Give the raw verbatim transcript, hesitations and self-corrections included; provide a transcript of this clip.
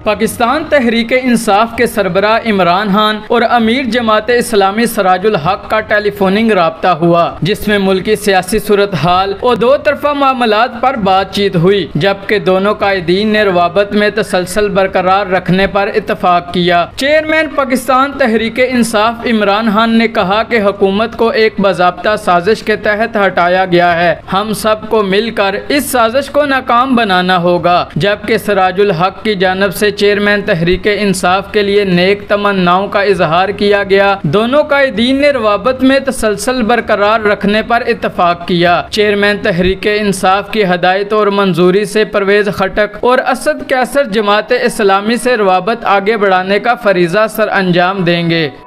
पाकिस्तान तहरीक इंसाफ के सरबराह इमरान खान और अमीर जमात इस्लामी सराजुल हक का टेलीफोनिक राब्ता हुआ, जिसमें मुल्की सियासी सूरत हाल और दो तरफा मामलात पर बातचीत हुई, जबकि दोनों कायदीन ने रवाबत में तसलसल बरकरार रखने पर इतफाक किया। चेयरमैन पाकिस्तान तहरीक इंसाफ इमरान खान ने कहा कि हुकूमत को एक बाज़ाब्ता साजिश के तहत हटाया गया है, हम सब को मिलकर इस साजिश को नाकाम बनाना होगा। जबकि सराजुल हक की जानब से चेयरमैन तहरीक इंसाफ के लिए नेक तमन्नाओं का इजहार किया गया। दोनों कायदीन ने रवाबत में तसलसल बरकरार रखने पर इतफाक किया। चेयरमैन तहरीक इंसाफ की हदायत और मंजूरी से परवेज खटक और असद कैसर जमात इस्लामी से रवाबत आगे बढ़ाने का फरीजा सर अंजाम देंगे।